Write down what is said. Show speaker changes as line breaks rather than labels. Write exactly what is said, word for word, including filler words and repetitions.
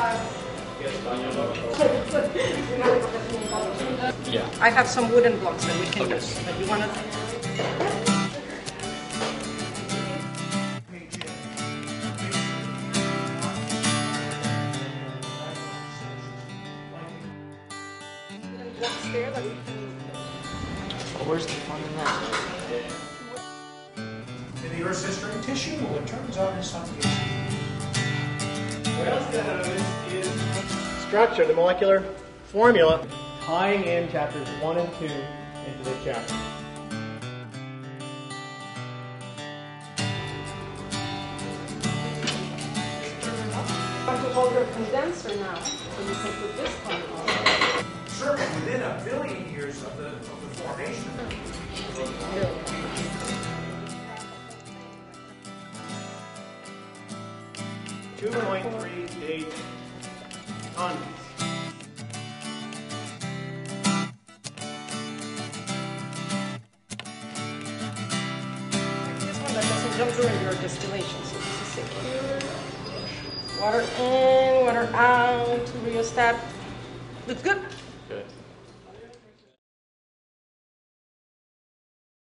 Yeah.
I have some wooden blocks that we can
Okay.
use. But you want to? Blocks there that we can.
Where's the fun in that?
In the Earth's history, tissue, well, it turns out is something.
What else then is structure, the molecular formula, tying in chapters one and two into this chapter.
I want to hold your condenser now, so you can put this one on.
Certainly within a billion years of the, of the formation.
two point three eight tons.
This one that doesn't jump during your distillation, so this is secure. Water in, water out, rheostat. Looks good.